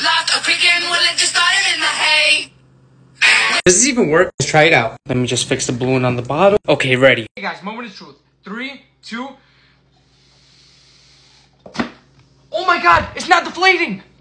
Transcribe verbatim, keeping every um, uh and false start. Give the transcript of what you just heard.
like a creaking when it just started in the hay. Does this even work? Let's try it out. Let me just fix the balloon on the bottom. Okay, ready. Hey guys, moment of truth. Three, two. Oh my god, it's not deflating!